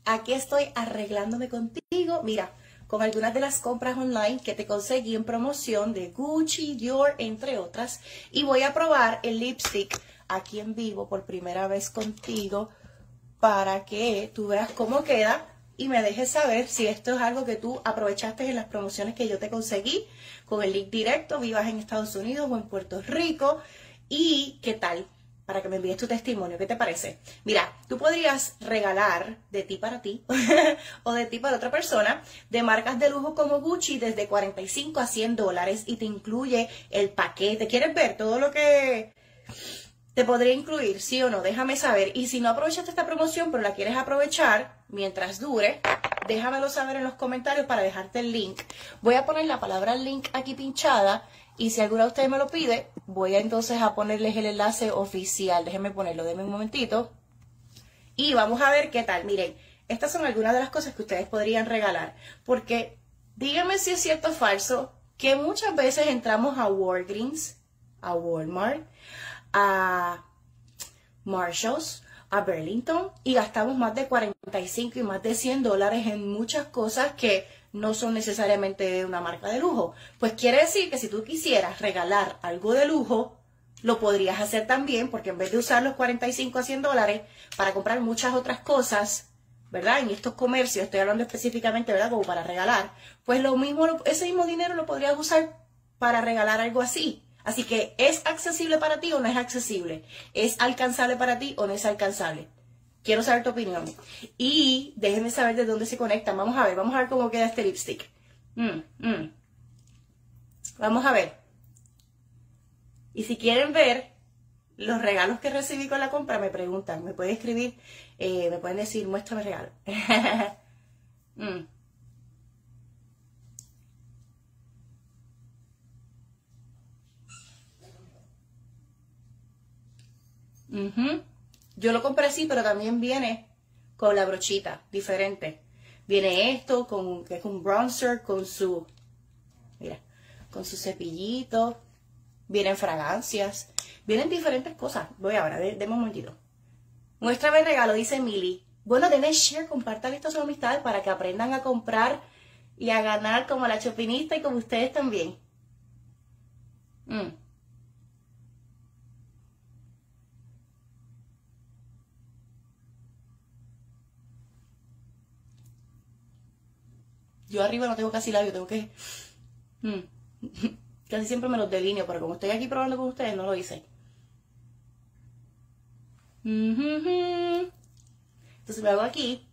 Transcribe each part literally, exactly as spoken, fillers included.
aquí estoy arreglándome contigo, mira, con algunas de las compras online que te conseguí en promoción de Gucci, Dior, entre otras. Y voy a probar el lipstick aquí en vivo por primera vez contigo para que tú veas cómo queda y me dejes saber si esto es algo que tú aprovechaste en las promociones que yo te conseguí con el link directo, vivas en Estados Unidos o en Puerto Rico, y qué tal, para que me envíes tu testimonio. ¿Qué te parece? Mira, tú podrías regalar de ti para ti o de ti para otra persona de marcas de lujo como Gucci desde cuarenta y cinco a cien dólares y te incluye el paquete. ¿Quieres ver todo lo que te podría incluir, sí o no? Déjame saber. Y si no aprovechaste esta promoción pero la quieres aprovechar mientras dure, déjamelo saber en los comentarios para dejarte el link. Voy a poner la palabra link aquí pinchada. Y si alguna de ustedes me lo pide, voy a entonces a ponerles el enlace oficial. Déjenme ponerlo, denme un momentito. Y vamos a ver qué tal. Miren, estas son algunas de las cosas que ustedes podrían regalar. Porque díganme si es cierto o falso que muchas veces entramos a Walgreens, a Walmart, a Marshalls, a Burlington y gastamos más de cuarenta y cinco y más de cien dólares en muchas cosas que no son necesariamente de una marca de lujo. Pues quiere decir que si tú quisieras regalar algo de lujo, lo podrías hacer también, porque en vez de usar los cuarenta y cinco a cien dólares para comprar muchas otras cosas, ¿verdad? En estos comercios, estoy hablando específicamente, ¿verdad? Como para regalar, pues lo mismo, ese mismo dinero lo podrías usar para regalar algo así. Así que, ¿es accesible para ti o no es accesible? ¿Es alcanzable para ti o no es alcanzable? Quiero saber tu opinión. Y déjenme saber de dónde se conectan. Vamos a ver, vamos a ver cómo queda este lipstick. Mm, mm. Vamos a ver. Y si quieren ver los regalos que recibí con la compra, me preguntan. Me pueden escribir, eh, me pueden decir, muéstrame el regalo. mm. Uh-huh. Yo lo compré así, pero también viene con la brochita, diferente. Viene esto, con, que es un bronzer, con su, mira, con su cepillito. Vienen fragancias. Vienen diferentes cosas. Voy ahora, denme un momentito. Muéstrame el regalo, dice Mili. Bueno, denle share, compartan esto a sus amistades para que aprendan a comprar y a ganar como la Chopinista y como ustedes también. Mm. Yo arriba no tengo casi labio, tengo que... Mm. Casi siempre me los delineo, pero como estoy aquí probando con ustedes, no lo hice. Entonces me hago aquí.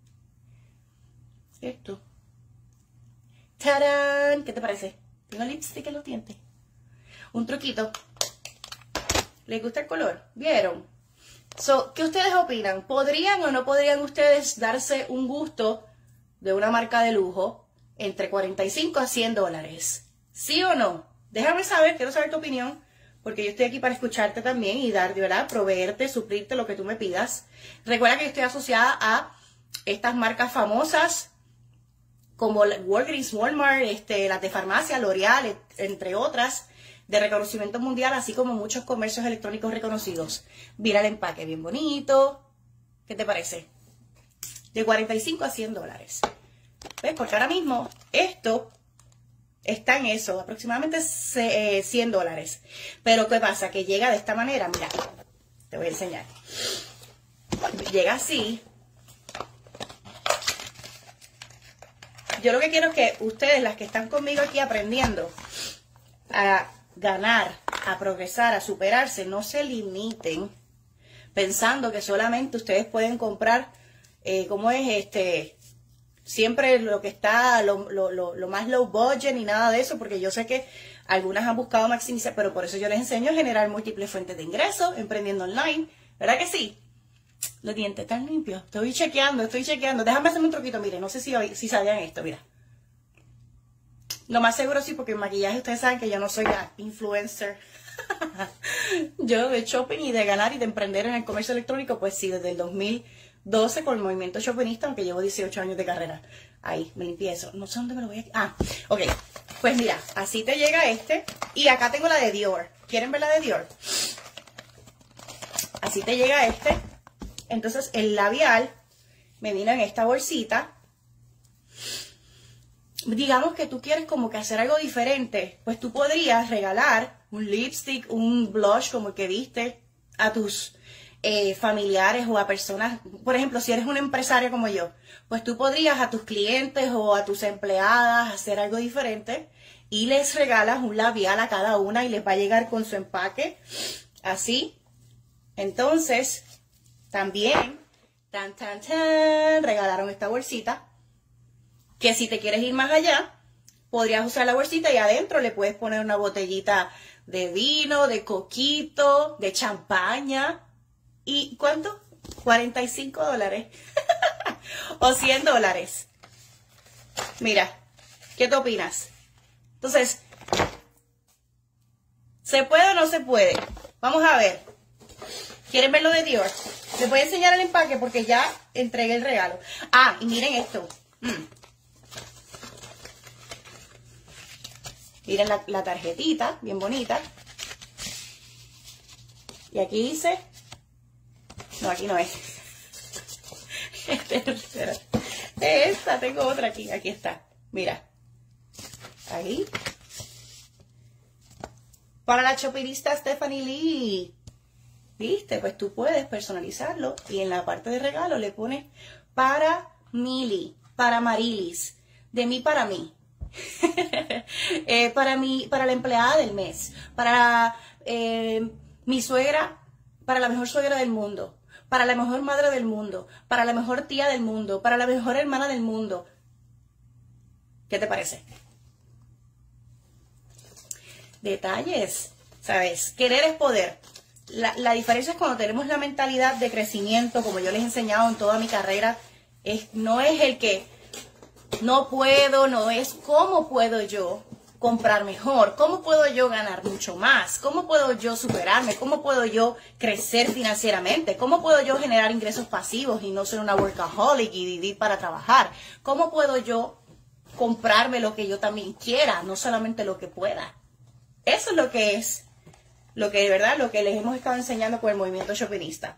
Esto. ¡Tarán! ¿Qué te parece? Tengo lipstick en los dientes. Un truquito. ¿Les gusta el color? ¿Vieron? So, ¿qué ustedes opinan? ¿Podrían o no podrían ustedes darse un gusto de una marca de lujo entre cuarenta y cinco a cien dólares? ¿Sí o no? Déjame saber, quiero saber tu opinión, porque yo estoy aquí para escucharte también y dar, de verdad, proveerte, suplirte lo que tú me pidas. Recuerda que yo estoy asociada a estas marcas famosas como Walgreens, Walmart, este, las de farmacia, L'Oreal, entre otras, de reconocimiento mundial, así como muchos comercios electrónicos reconocidos. Mira el empaque, bien bonito. ¿Qué te parece? De cuarenta y cinco a cien dólares. ¿Ves? Porque ahora mismo esto está en eso, aproximadamente cien dólares. Pero ¿qué pasa? Que llega de esta manera, mira, te voy a enseñar. Llega así. Yo lo que quiero es que ustedes, las que están conmigo aquí aprendiendo a ganar, a progresar, a superarse, no se limiten pensando que solamente ustedes pueden comprar, eh, ¿cómo es? Este, siempre lo que está, lo, lo, lo, lo más low budget ni nada de eso, porque yo sé que algunas han buscado maximizar, pero por eso yo les enseño a generar múltiples fuentes de ingresos, emprendiendo online, ¿verdad que sí? Los dientes están limpios, estoy chequeando, estoy chequeando, déjame hacerme un truquito, mire, no sé si, si sabían esto, mira. Lo más seguro sí, porque en maquillaje ustedes saben que yo no soy la influencer. Yo de shopping y de ganar y de emprender en el comercio electrónico, pues sí, desde el dos mil doce con el movimiento shopinista, aunque llevo dieciocho años de carrera. Ahí, me limpié eso. No sé dónde me lo voy a... Ah, ok. Pues mira, así te llega este. Y acá tengo la de Dior. ¿Quieren ver la de Dior? Así te llega este. Entonces el labial me vino en esta bolsita. Digamos que tú quieres como que hacer algo diferente, pues tú podrías regalar un lipstick, un blush como el que viste a tus eh, familiares o a personas. Por ejemplo, si eres una empresaria como yo, pues tú podrías a tus clientes o a tus empleadas hacer algo diferente y les regalas un labial a cada una y les va a llegar con su empaque así. Entonces, también, tan, tan, tan, regalaron esta bolsita. Que si te quieres ir más allá, podrías usar la bolsita y adentro le puedes poner una botellita de vino, de coquito, de champaña. ¿Y cuánto? cuarenta y cinco dólares. O cien dólares. Mira, ¿qué te opinas? Entonces, ¿se puede o no se puede? Vamos a ver. ¿Quieren ver lo de Dior? Les voy a enseñar el empaque porque ya entregué el regalo. Ah, y miren esto. Mm. Miren la, la tarjetita, bien bonita. Y aquí dice... No, aquí no es. Esta, tengo otra aquí. Aquí está. Mira. Ahí. Para la shopperista Stephanie Lee. ¿Viste? Pues tú puedes personalizarlo. Y en la parte de regalo le pones para Mili, para Marilis, de mí para mí. eh, para mí, para la empleada del mes, para eh, mi suegra, para la mejor suegra del mundo, para la mejor madre del mundo, para la mejor tía del mundo, para la mejor hermana del mundo. ¿Qué te parece? Detalles, ¿sabes? Querer es poder. La, la diferencia es cuando tenemos la mentalidad de crecimiento, como yo les he enseñado en toda mi carrera, es, no es el que no puedo, no es cómo puedo yo comprar mejor, cómo puedo yo ganar mucho más, cómo puedo yo superarme, cómo puedo yo crecer financieramente, cómo puedo yo generar ingresos pasivos y no ser una workaholic y vivir para trabajar, cómo puedo yo comprarme lo que yo también quiera, no solamente lo que pueda. Eso es lo que es, lo que de verdad, lo que les hemos estado enseñando con el movimiento shopperista.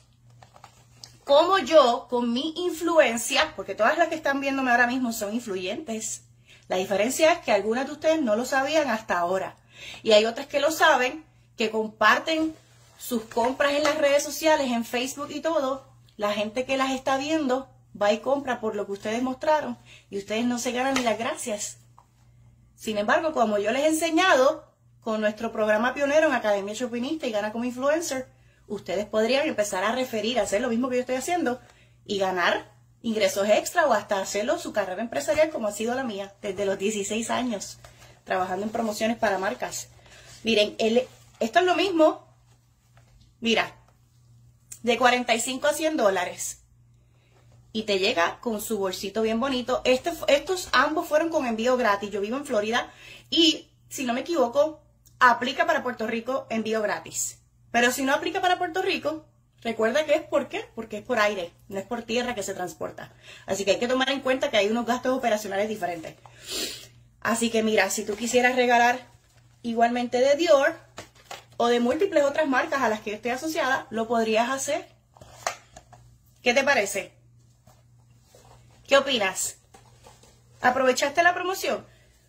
Cómo yo, con mi influencia, porque todas las que están viéndome ahora mismo son influyentes. La diferencia es que algunas de ustedes no lo sabían hasta ahora. Y hay otras que lo saben, que comparten sus compras en las redes sociales, en Facebook y todo. La gente que las está viendo va y compra por lo que ustedes mostraron. Y ustedes no se ganan ni las gracias. Sin embargo, como yo les he enseñado, con nuestro programa pionero en Academia Shopinista y Gana como Influencer, ustedes podrían empezar a referir, a hacer lo mismo que yo estoy haciendo y ganar ingresos extra o hasta hacerlo su carrera empresarial como ha sido la mía desde los dieciséis años, trabajando en promociones para marcas. Miren, el, esto es lo mismo, mira, de cuarenta y cinco a cien dólares y te llega con su bolsito bien bonito. Este, estos ambos fueron con envío gratis. Yo vivo en Florida y, si no me equivoco, aplica para Puerto Rico envío gratis. Pero si no aplica para Puerto Rico, recuerda que es por qué, porque es por aire, no es por tierra que se transporta. Así que hay que tomar en cuenta que hay unos gastos operacionales diferentes. Así que mira, si tú quisieras regalar igualmente de Dior o de múltiples otras marcas a las que yo estoy asociada, lo podrías hacer. ¿Qué te parece? ¿Qué opinas? ¿Aprovechaste la promoción?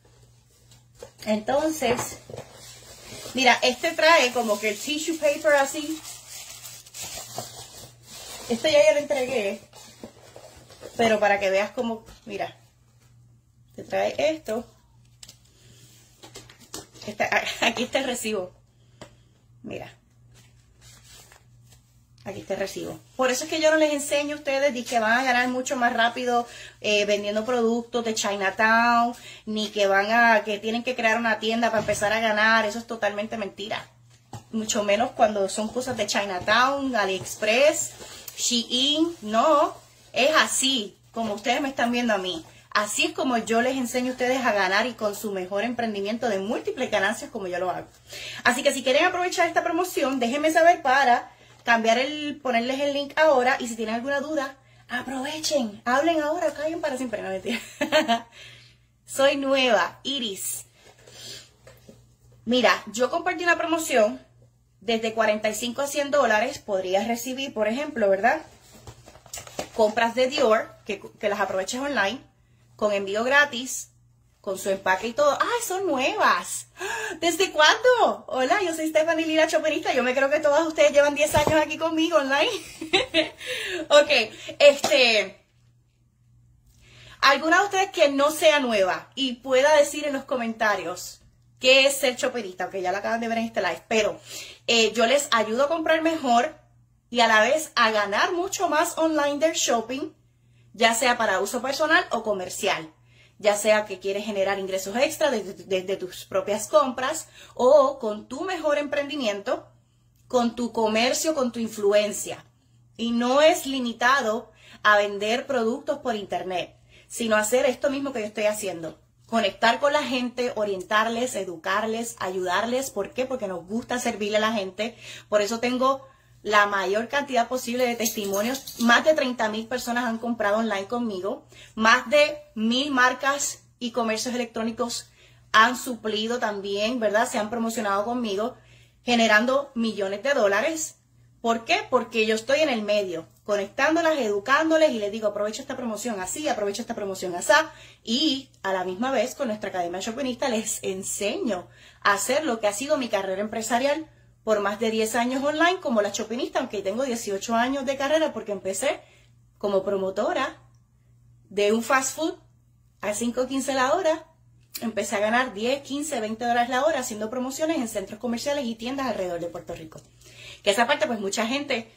Entonces... Mira, este trae como que el tissue paper así. Este ya yo lo entregué. Pero para que veas como, mira. Te trae esto. Está, aquí está el recibo. Mira. Aquí está el recibo. Por eso es que yo no les enseño a ustedes ni que van a ganar mucho más rápido eh, vendiendo productos de Chinatown, ni que van a que tienen que crear una tienda para empezar a ganar. Eso es totalmente mentira. Mucho menos cuando son cosas de Chinatown, AliExpress, Shein. No, es así como ustedes me están viendo a mí. Así es como yo les enseño a ustedes a ganar y con su mejor emprendimiento de múltiples ganancias como yo lo hago. Así que si quieren aprovechar esta promoción, déjenme saber para cambiar el, ponerles el link ahora. Y si tienen alguna duda, aprovechen, hablen ahora, callen para siempre. No, mentira. Soy nueva, Iris. Mira, yo compartí una promoción desde cuarenta y cinco a cien dólares. Podrías recibir, por ejemplo, ¿verdad? compras de Dior, que, que las aproveches online, con envío gratis, con su empaque y todo. ¡Ay, son nuevas! ¿Desde cuándo? Hola, yo soy Stephanie Lira, Shopinista. Yo me creo que todas ustedes llevan diez años aquí conmigo online. Ok, este... ¿Alguna de ustedes que no sea nueva y pueda decir en los comentarios qué es ser shopperista? Aunque ya lo acaban de ver en este live, pero eh, yo les ayudo a comprar mejor y a la vez a ganar mucho más online del shopping, ya sea para uso personal o comercial, ya sea que quieres generar ingresos extra desde de, de, de tus propias compras o con tu mejor emprendimiento, con tu comercio, con tu influencia. Y no es limitado a vender productos por internet, sino hacer esto mismo que yo estoy haciendo. Conectar con la gente, orientarles, educarles, ayudarles. ¿Por qué? Porque nos gusta servirle a la gente. Por eso tengo la mayor cantidad posible de testimonios. Más de treinta mil personas han comprado online conmigo. Más de mil marcas y comercios electrónicos han suplido también, ¿verdad? Se han promocionado conmigo, generando millones de dólares. ¿Por qué? Porque yo estoy en el medio, conectándolas, educándoles y les digo, aprovecha esta promoción así, aprovecha esta promoción así. Y a la misma vez, con nuestra Academia Shopinista, les enseño a hacer lo que ha sido mi carrera empresarial por más de diez años online como la Shopinista, aunque tengo dieciocho años de carrera porque empecé como promotora de un fast food a cinco quince la hora. Empecé a ganar diez, quince, veinte dólares la hora haciendo promociones en centros comerciales y tiendas alrededor de Puerto Rico. Que esa parte, pues mucha gente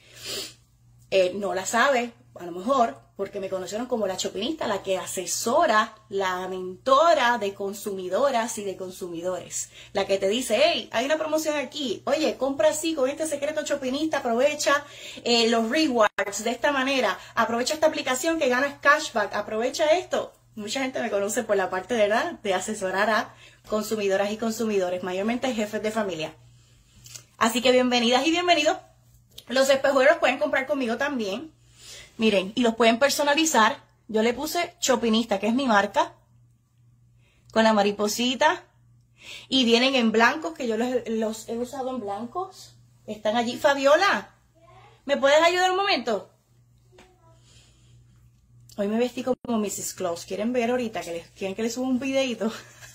eh, no la sabe, a lo mejor, porque me conocieron como la Shopinista, la que asesora, la mentora de consumidoras y de consumidores. La que te dice, hey, hay una promoción aquí, oye, compra así con este secreto Shopinista, aprovecha eh, los rewards de esta manera, aprovecha esta aplicación que ganas cashback, aprovecha esto. Mucha gente me conoce por la parte de, ¿verdad?, de asesorar a consumidoras y consumidores, mayormente jefes de familia. Así que bienvenidas y bienvenidos. Los espejuelos pueden comprar conmigo también. Miren, y los pueden personalizar. Yo le puse Shopinista, que es mi marca, con la mariposita. Y vienen en blancos, que yo los, los he usado en blancos. Están allí. Fabiola, ¿me puedes ayudar un momento? Hoy me vestí como missus Claus. ¿Quieren ver ahorita? que les, ¿Quieren que les suba un videito?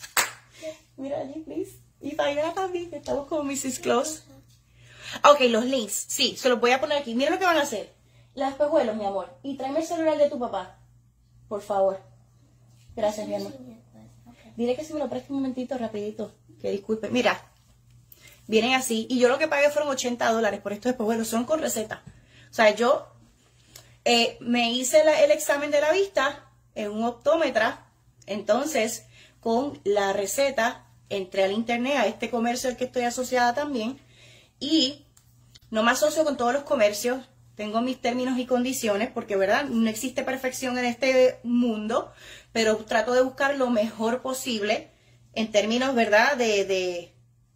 Mira allí, please. Y Fabiola también, que estamos como missus Claus. Ok, los links, sí, se los voy a poner aquí. Miren lo que van a hacer. Las espejuelos, mi amor. Y tráeme el celular de tu papá, por favor. Gracias, mi amor. Dile que si me lo preste un momentito, rapidito. Que disculpe. Mira, vienen así. Y yo lo que pagué fueron ochenta dólares por estos espejuelos. Son con receta. O sea, yo eh, me hice la, el examen de la vista en un optómetra. Entonces, con la receta, entré al internet, a este comercio al que estoy asociada también. Y no me asocio con todos los comercios, tengo mis términos y condiciones, porque verdad no existe perfección en este mundo, pero trato de buscar lo mejor posible en términos, verdad, de, de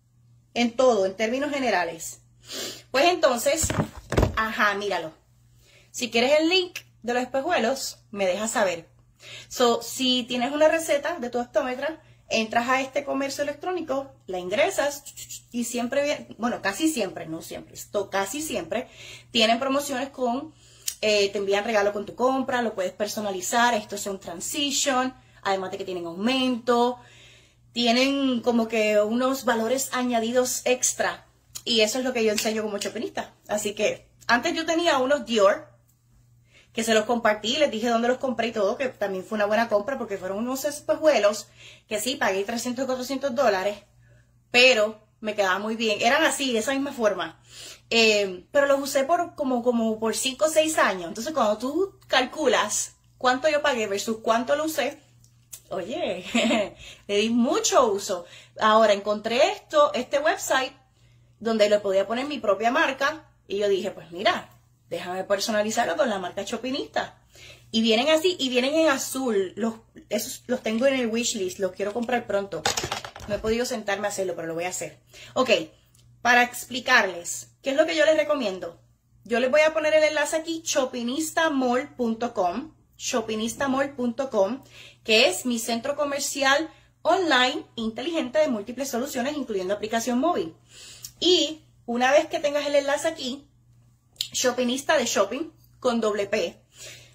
en todo, en términos generales. Pues entonces, ajá, míralo. Si quieres el link de los espejuelos, me dejas saber. So, si tienes una receta de tu optómetra, entras a este comercio electrónico, la ingresas y siempre, bueno, casi siempre, no siempre, esto casi siempre, tienen promociones con, eh, te envían regalo con tu compra, lo puedes personalizar, esto es un transition, además de que tienen aumento, tienen como que unos valores añadidos extra y eso es lo que yo enseño como Shopinista. Así que antes yo tenía unos Dior, que se los compartí, les dije dónde los compré y todo, que también fue una buena compra porque fueron unos espejuelos que sí, pagué trescientos, cuatrocientos dólares, pero me quedaban muy bien. Eran así, de esa misma forma. Eh, pero los usé por como, como por cinco o seis años. Entonces, cuando tú calculas cuánto yo pagué versus cuánto lo usé, oye, le di mucho uso. Ahora, encontré esto, este website, donde le podía poner mi propia marca, y yo dije, pues mira, déjame personalizarlo con la marca Shopinista. Y vienen así, y vienen en azul. Los, esos los tengo en el wishlist, los quiero comprar pronto. No he podido sentarme a hacerlo, pero lo voy a hacer. Ok, para explicarles, ¿qué es lo que yo les recomiendo? Yo les voy a poner el enlace aquí, shopinistamall punto com, shopinistamall punto com, que es mi centro comercial online inteligente de múltiples soluciones, incluyendo aplicación móvil. Y una vez que tengas el enlace aquí, Shopinista de shopping con doble P.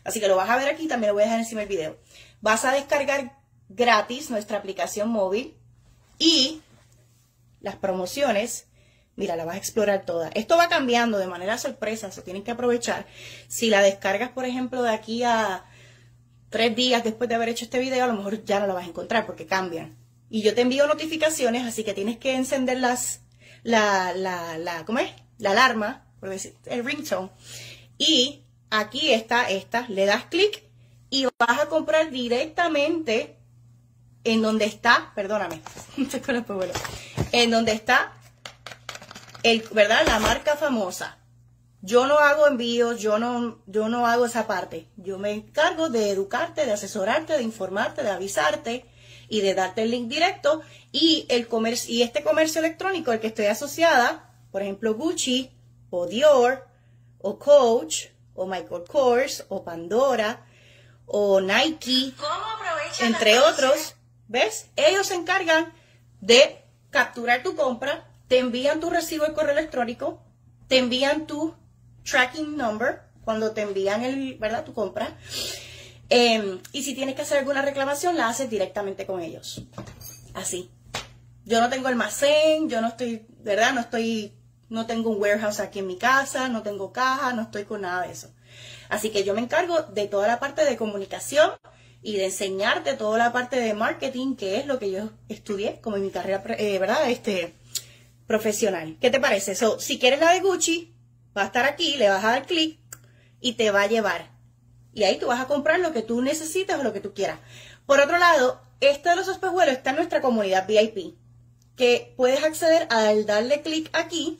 Así que lo vas a ver aquí, también lo voy a dejar encima del video. Vas a descargar gratis nuestra aplicación móvil y las promociones, mira, la vas a explorar toda. Esto va cambiando de manera sorpresa, se tienen que aprovechar. Si la descargas, por ejemplo, de aquí a tres días después de haber hecho este video, a lo mejor ya no la vas a encontrar porque cambian. Y yo te envío notificaciones, así que tienes que encender las, la, la, la, ¿cómo es? La alarma, por decir, el ringtone. Y aquí está esta, le das clic y vas a comprar directamente en donde está, perdóname, en donde está, el, ¿verdad? La marca famosa. Yo no hago envíos, yo no, yo no hago esa parte. Yo me encargo de educarte, de asesorarte, de informarte, de avisarte y de darte el link directo. Y, el comercio, y este comercio electrónico al que estoy asociada, por ejemplo Gucci o Dior o Coach o Michael Kors o Pandora o Nike, entre otros, ¿ves? Ellos se encargan de capturar tu compra, te envían tu recibo de correo electrónico, te envían tu tracking number cuando te envían el, ¿verdad? Tu compra. Eh, y si tienes que hacer alguna reclamación, la haces directamente con ellos. Así. Yo no tengo almacén, yo no estoy, ¿verdad? No estoy, no tengo un warehouse aquí en mi casa, no tengo caja, no estoy con nada de eso. Así que yo me encargo de toda la parte de comunicación y de enseñarte toda la parte de marketing, que es lo que yo estudié como en mi carrera, eh, ¿verdad? Este, profesional. ¿Qué te parece? So, si quieres la de Gucci, va a estar aquí, le vas a dar clic y te va a llevar. Y ahí tú vas a comprar lo que tú necesites o lo que tú quieras. Por otro lado, esto de los espejuelos está en nuestra comunidad V I P, que puedes acceder al darle clic aquí.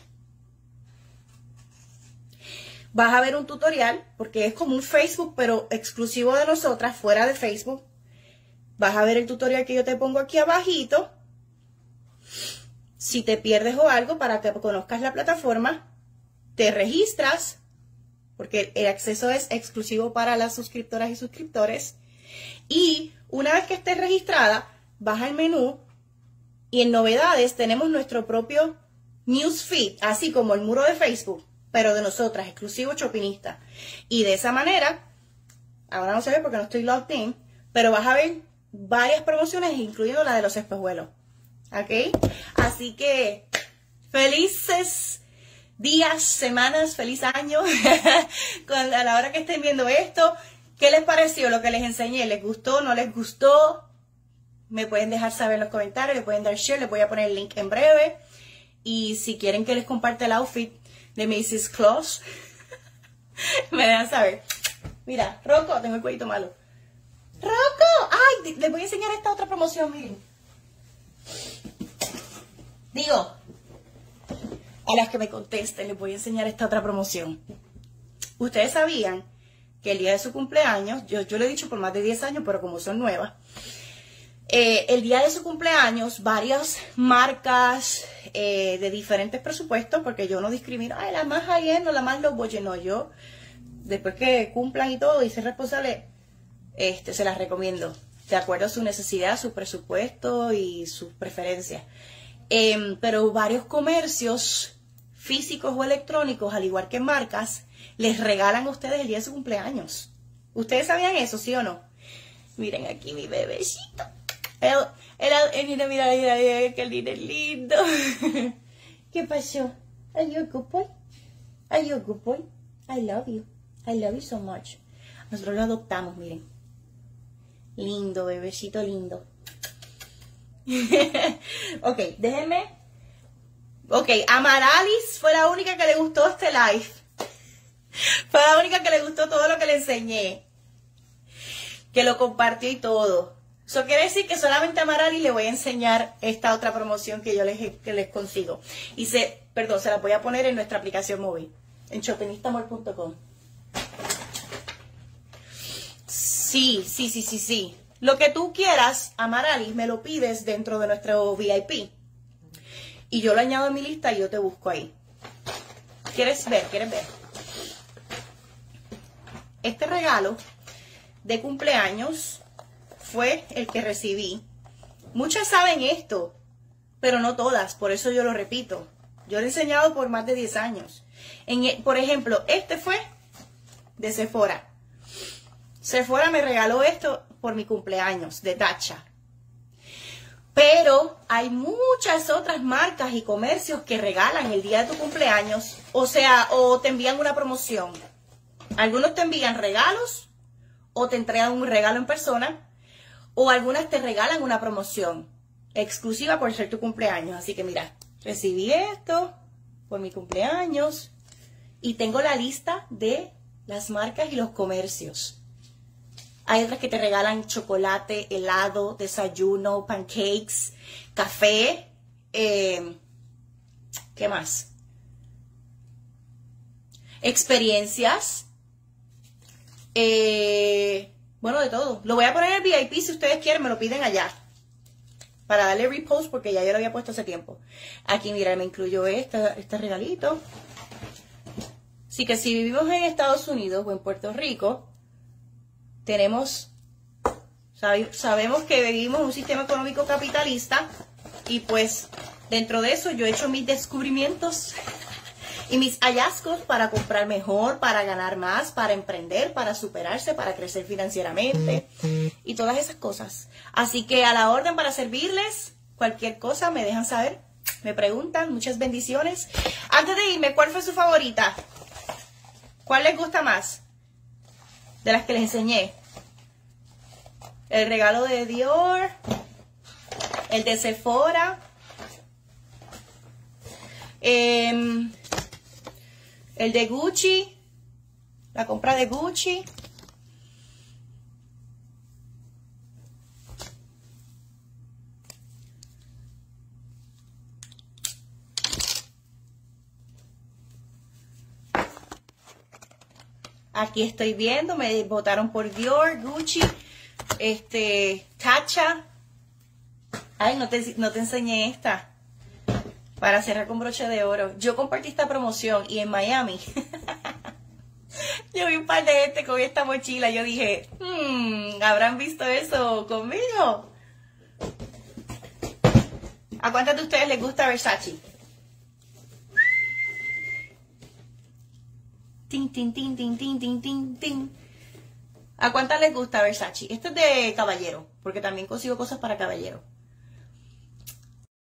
Vas a ver un tutorial, porque es como un Facebook, pero exclusivo de nosotras, fuera de Facebook. Vas a ver el tutorial que yo te pongo aquí abajito. Si te pierdes o algo, para que conozcas la plataforma, te registras, porque el acceso es exclusivo para las suscriptoras y suscriptores. Y una vez que estés registrada, vas al menú y en novedades tenemos nuestro propio newsfeed, así como el muro de Facebook, pero de nosotras, exclusivo Chopinista. Y de esa manera, ahora no se ve porque no estoy logged in, pero vas a ver varias promociones, incluyendo la de los espejuelos. ¿Ok? Así que, felices días, semanas, feliz año a la hora que estén viendo esto. ¿Qué les pareció lo que les enseñé? ¿Les gustó? ¿No les gustó? Me pueden dejar saber en los comentarios, le pueden dar share, les voy a poner el link en breve. Y si quieren que les comparte el outfit de missus Claus, me dejan saber. Mira, Rocco, tengo el cuellito malo. ¡Rocco! ¡Ay! Les voy a enseñar esta otra promoción, miren. Digo, a las que me contesten, les voy a enseñar esta otra promoción. Ustedes sabían que el día de su cumpleaños, yo, yo lo he dicho por más de diez años, pero como son nuevas, eh, el día de su cumpleaños, varias marcas eh, de diferentes presupuestos, porque yo no discrimino, ay, la más high-end o la más low budget, no, yo, después que cumplan y todo y ser responsable, este, se las recomiendo, de acuerdo a su necesidad, su presupuesto y sus preferencias. Eh, pero varios comercios físicos o electrónicos, al igual que marcas, les regalan a ustedes el día de su cumpleaños. ¿Ustedes sabían eso, sí o no? Miren aquí mi bebecito. Él, él, él, mira, mira, mira, mira, qué lindo, lindo. ¿Qué pasó? Are you a good boy? Are you a good boy? I love you. I love you so much. Nosotros lo adoptamos, miren. Lindo, bebecito lindo. Ok, déjenme. Ok, Amaralis fue la única que le gustó este live. Fue la única que le gustó todo lo que le enseñé. Que lo compartió y todo. Eso quiere decir que solamente a Amaralis le voy a enseñar esta otra promoción que yo les, que les consigo. Y se, perdón, se la voy a poner en nuestra aplicación móvil. En shopinistamor punto com. Sí, sí, sí, sí, sí. Lo que tú quieras, Amaralis, me lo pides dentro de nuestro V I P. Y yo lo añado a mi lista y yo te busco ahí. ¿Quieres ver? ¿Quieres ver? Este regalo de cumpleaños fue el que recibí. Muchas saben esto, pero no todas. Por eso yo lo repito. Yo lo he enseñado por más de diez años. En, por ejemplo, este fue de Sephora. Sephora me regaló esto por mi cumpleaños de Tatcha. Pero hay muchas otras marcas y comercios que regalan el día de tu cumpleaños. O sea, o te envían una promoción. Algunos te envían regalos o te entregan un regalo en persona. O algunas te regalan una promoción exclusiva por ser tu cumpleaños. Así que mira, recibí esto por mi cumpleaños. Y tengo la lista de las marcas y los comercios. Hay otras que te regalan chocolate, helado, desayuno, pancakes, café. Eh, ¿Qué más? Experiencias. Eh, bueno, de todo. Lo voy a poner en el V I P si ustedes quieren, me lo piden allá. Para darle repost porque ya yo lo había puesto hace tiempo. Aquí, mira, me incluyó este, este regalito. Así que si vivimos en Estados Unidos o en Puerto Rico, tenemos, sabe, sabemos que vivimos en un sistema económico capitalista y pues dentro de eso yo he hecho mis descubrimientos y mis hallazgos para comprar mejor, para ganar más, para emprender, para superarse, para crecer financieramente y todas esas cosas. Así que a la orden para servirles, cualquier cosa me dejan saber, me preguntan, muchas bendiciones. Antes de irme, ¿cuál fue su favorita? ¿Cuál les gusta más? De las que les enseñé. El regalo de Dior. El de Sephora. Eh, el de Gucci. La compra de Gucci. Aquí estoy viendo, me votaron por Dior, Gucci, este, Tatcha. Ay, no te, no te enseñé esta. Para cerrar con broche de oro. Yo compartí esta promoción y en Miami yo vi un par de gente con esta mochila. Yo dije, hmm, ¿habrán visto eso conmigo? ¿A cuántas de ustedes les gusta Versace? Tin, tin, tin, tin, tin, tin, tin, tin. ¿A cuántas les gusta Versace? Esto es de caballero, porque también consigo cosas para caballero.